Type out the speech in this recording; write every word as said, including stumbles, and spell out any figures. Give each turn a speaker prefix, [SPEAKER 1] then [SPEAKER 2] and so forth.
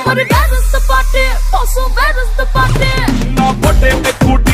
[SPEAKER 1] But where is the party? Also, where is the party?
[SPEAKER 2] Na birthday pe kutti